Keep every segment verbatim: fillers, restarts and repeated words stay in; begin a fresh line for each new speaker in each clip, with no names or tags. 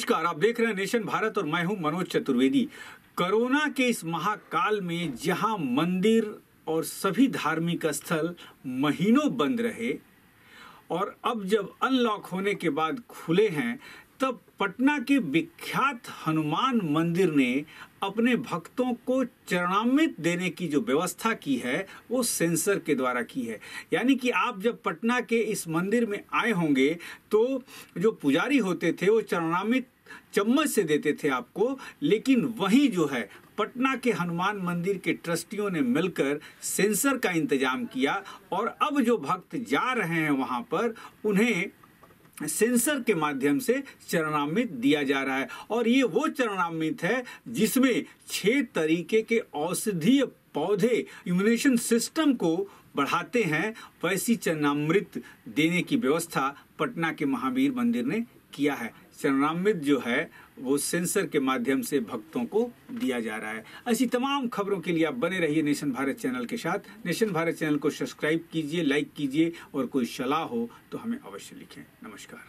नमस्कार, आप देख रहे हैं नेशन भारत और मैं हूं मनोज चतुर्वेदी। कोरोना के इस महाकाल में जहां मंदिर और सभी धार्मिक स्थल महीनों बंद रहे और अब जब अनलॉक होने के बाद खुले हैं, तब पटना के विख्यात हनुमान मंदिर ने अपने भक्तों को चरणामृत देने की जो व्यवस्था की है वो सेंसर के द्वारा की है। यानी कि आप जब पटना के इस मंदिर में आए होंगे तो जो पुजारी होते थे वो चरणामृत चम्मच से देते थे आपको, लेकिन वहीं जो है पटना के हनुमान मंदिर के ट्रस्टियों ने मिलकर सेंसर का इंतजाम किया और अब जो भक्त जा रहे हैं वहां पर उन्हें सेंसर के माध्यम से चरणामृत दिया जा रहा है। और ये वो चरणामृत है जिसमें छह तरीके के औषधीय पौधे इम्यूनेशन सिस्टम को बढ़ाते हैं। वैसी चरणामृत देने की व्यवस्था पटना के महावीर मंदिर ने किया है। चरणामृत जो है वो सेंसर के माध्यम से भक्तों को दिया जा रहा है। ऐसी तमाम खबरों के लिए आप बने रहिए नेशन भारत चैनल के साथ। नेशन भारत चैनल को सब्सक्राइब कीजिए, लाइक कीजिए और कोई सलाह हो तो हमें अवश्य लिखें। नमस्कार।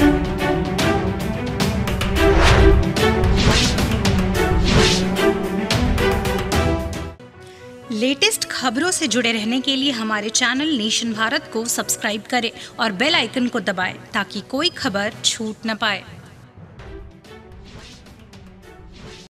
लेटेस्ट खबरों से जुड़े रहने के लिए हमारे चैनल नेशन भारत को सब्सक्राइब करें और बेल आइकन को दबाएं ताकि कोई खबर छूट न पाए।